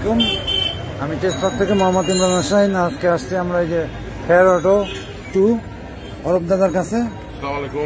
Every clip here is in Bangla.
আলাইকুম, আমি টেস্টপাক থেকে মোহাম্মদ ইমরান হোসেন। আজকে আসছি আমরা এই যে ফেয়ার অটো 2 অরূপ দাদার কাছে। আসসালামু আলাইকুম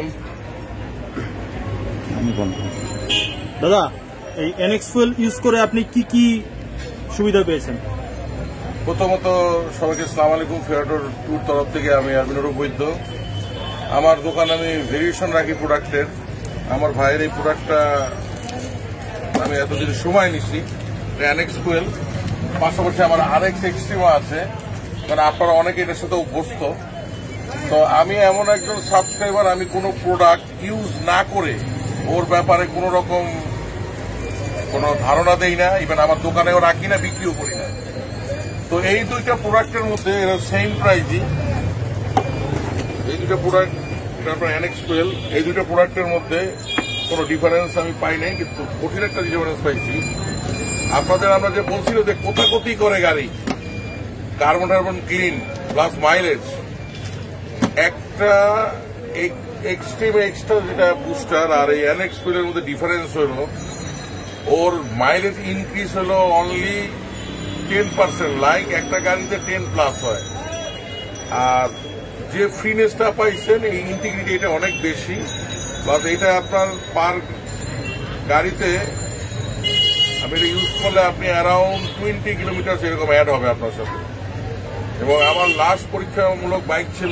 দাদা, এই এনএক্স ফুয়েল ইউজ করে আপনি কি কি সুবিধা পেয়েছেন? প্রথমত সবাইকে আসসালামু আলাইকুম। ফেয়ার অটো 2 তরফ থেকে আমি আমিনুর বৈদ্য। আমার দোকান আমি ভেরিয়েশন রাখি প্রোডাক্টের। আমার ভাইয়ের এই প্রোডাক্টটা আমি এতদিন সময় নিচ্ছি, এনএক্স ফুয়েল। পাশাপাশি আমার আরএক্স এক্সট্রিমা আছে, কারণ আপনারা অনেকে এটার সাথে অভ্যস্ত। তো আমি এমন একজন সাবস্ক্রাইবার, আমি কোনো প্রোডাক্ট ইউজ না করে ওর ব্যাপারে কোনো রকম কোনো ধারণা দেই না, ইভেন আমার দোকানেও রাখি না, বিক্রিও করি না। তো এই দুইটা প্রোডাক্টের মধ্যে এরা সেম প্রাইজই, এই দুটো প্রোডাক্ট তারপর এনএক্স ফুয়েল, এই দুটো প্রোডাক্টের মধ্যে কোনো ডিফারেন্স আমি পাই নাই, কিন্তু কঠিন একটা ডিফারেন্স পাইছি। আপনাদের আমরা যে বলছিল যে কোথাকতি করে গাড়ি, কার্বন টার্বন ক্লিন প্লাস মাইলেজ, একটা এক্সট্রিম এক্সট্রা যেটা বুস্টার আর এই এনএক্স ফুয়েলের মধ্যে ডিফারেন্স হলো, ওর মাইলেজ ইনক্রিজ হলো অনলি 10%, লাইক একটা গাড়িতে 10+ হয়। আর যে ফ্রিনেসটা পাইছেন, এই ইন্টিগ্রিটি এটা অনেক বেশি, প্লাস এটা আপনার পার গাড়িতে আপনি এটা ইউজ করলে আপনি অ্যারাউন্ড 20 কিলোমিটার এরকম অ্যাড হবে আপনার সাথে। এবং আমার লাস্ট পরীক্ষামূলক বাইক ছিল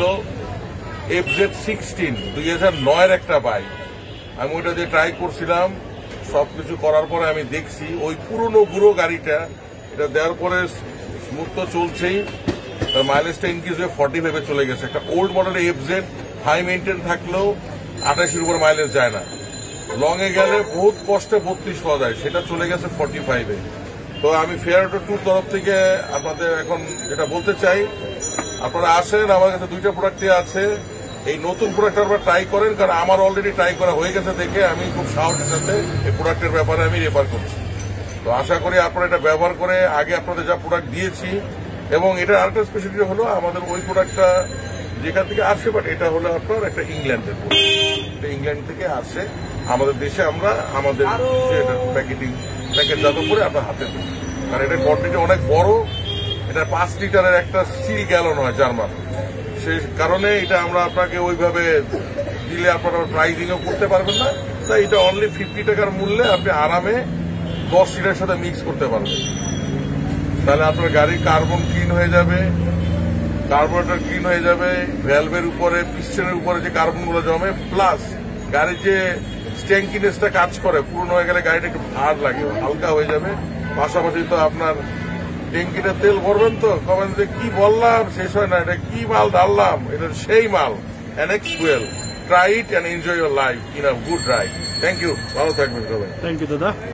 FZ16 2009-এর একটা বাইক। আমি ওইটা দিয়ে ট্রাই করছিলাম, সবকিছু করার পরে আমি দেখছি ওই পুরনো বুড়ো গাড়িটা এটা দেওয়ার পরে স্মুথ তো চলছেই, তার মাইলেজটা ইনক্রিজ হয়ে 45-এ চলে গেছে। একটা ওল্ড মডেলের FZ হাই মেইনটেন থাকলেও 28-এর উপর মাইলেজ যায় না, লং এ গেলে বহুত কষ্টে 32 পাওয়া যায়, সেটা চলে গেছে 45-এ। তো আমি ফেয়ার অটো 2 তরফ থেকে আপনাদের এখন যেটা বলতে চাই, আপনারা আসেন, আমার কাছে দুইটা প্রোডাক্টই আছে। এই নতুন প্রোডাক্ট আপনারা ট্রাই করেন, কারণ আমার অলরেডি ট্রাই করা হয়ে গেছে দেখে আমি খুব সাহসের সাথে এই প্রোডাক্টের ব্যাপারে আমি রেফার করছি। তো আশা করি আপনারা এটা ব্যবহার করে, আগে আপনাদের যা প্রোডাক্ট দিয়েছি, এবং এটা আরেকটা স্পেশালিটি হলো আমাদের ওই প্রোডাক্টটা যেখান থেকে আসে, বাট এটা হলো আপনার একটা ইংল্যান্ডের প্রোডাক্ট, এটা ইংল্যান্ড থেকে আসে আমাদের দেশে, আমরা আমাদের প্যাকেটজাত করে আপনার হাতে দিই। কারণ এটার কোয়ান্টিটি অনেক বড়, এটা 5 লিটারের একটা স্টিল গ্যালন হয় জার্মান, সেই কারণে এটা আমরা আপনাকে ওইভাবে দিলে আপনারা প্রাইজিংও করতে পারবেন না। তাই এটা অনলি 50 টাকার মূল্যে আপনি আরামে 10 লিটারের সাথে মিক্স করতে পারবেন। তাহলে আপনার গাড়ি কার্বন ক্লিন হয়ে যাবে, কার্বোরেটর ক্লিন হয়ে যাবে, ভ্যালভের উপরে পিস্টনের উপরে যে কার্বনগুলো জমে, প্লাস গাড়ির যে স্ট্যাঙ্কিনেসটা কাজ করে, পুরনো হয়ে গেলে গাড়িটা একটু ভার লাগে, হালকা হয়ে যাবে। পাশাপাশি তো আপনার ট্যাঙ্কিটা তেল ভরবেন, তো কবেন যে কি বললাম শেষ হয় না, এটা কি মাল ঢাললাম, এটা সেই মাল এনএক্স ফুয়েল। Try it and enjoy your life in a good ride. Thank you, ভালো থাকবেন সবাই। থ্যাংক ইউ দাদা।